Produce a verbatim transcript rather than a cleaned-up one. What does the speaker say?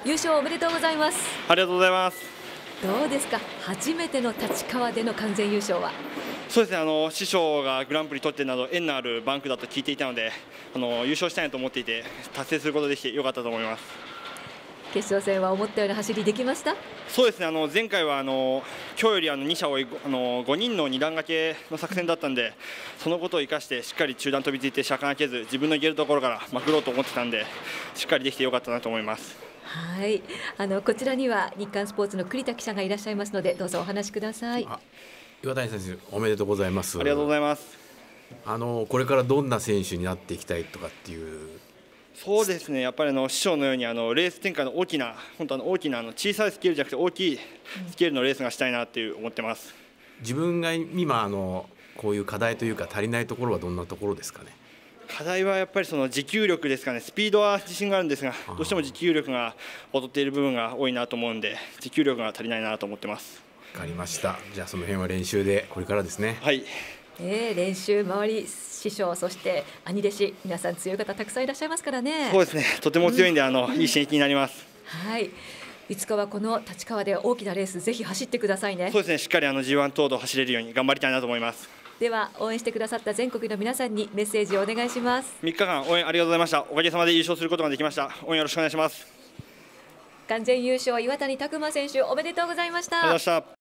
優勝おめでとうございます。 ありがとうございます。 どうですか、初めての立川での完全優勝は。 そうですね、あの師匠がグランプリ取っているなど縁のあるバンクだと聞いていたので、あの優勝したいなと思っていて、達成することができてよかったと思います。 決勝戦は思ったような走りできました？ そうですね、あの前回はあの今日よりあのに車多いあのごにんのに段掛けの作戦だったんで、そのことを生かしてしっかり中段飛びついて車間開けず自分のいけるところからまくろうと思ってたんで、しっかりできてよかったなと思います。 はい、あのこちらには日刊スポーツの栗田記者がいらっしゃいますので、どうぞお話しください。 岩谷選手、おめでとうございます。 ありがとうございます。 あのこれからどんな選手になっていきたいとかっていう。 そうですね、やっぱりあの師匠のようにあのレース展開の大きな、本当あの大きなあの小さいスケールじゃなくて大きいスケールのレースがしたいなっていう思ってます。 自分が今あのこういう課題というか足りないところはどんなところですかね。 課題はやっぱりその持久力ですかね。スピードは自信があるんですが、どうしても持久力が劣っている部分が多いなと思うんで、持久力が足りないなと思ってます。 わかりました。じゃあその辺は練習でこれからですね。 はい。 えー、練習周り師匠、そして兄弟子、皆さん強い方たくさんいらっしゃいますからね。 そうですね、とても強いんで、うん、あのいい刺激になります。 はい、いつかはこの立川で大きなレースぜひ走ってくださいね。 そうですね、しっかりあの ジーワン 東道走れるように頑張りたいなと思います。 では応援してくださった全国の皆さんにメッセージをお願いします。 みっかかん応援ありがとうございました。おかげさまで優勝することができました。応援よろしくお願いします。 完全優勝岩谷拓磨選手、おめでとうございました。 ありがとうございました。